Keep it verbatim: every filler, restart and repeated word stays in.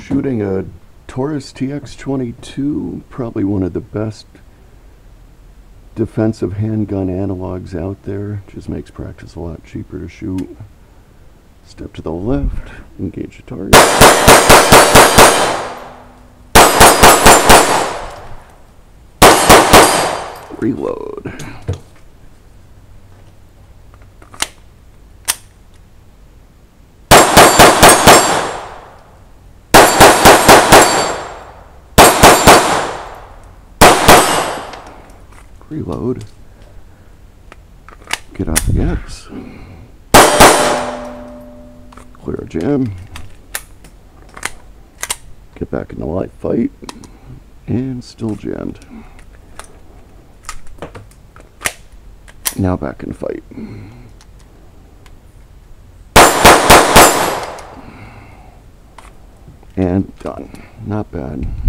Shooting a Taurus T X twenty-two, probably one of the best defensive handgun analogs out there. Just makes practice a lot cheaper to shoot. Step to the left, engage the target. Reload. Reload. Get off the X. Clear a jam. Get back in the light fight. And still jammed. Now back in fight. And done. Not bad.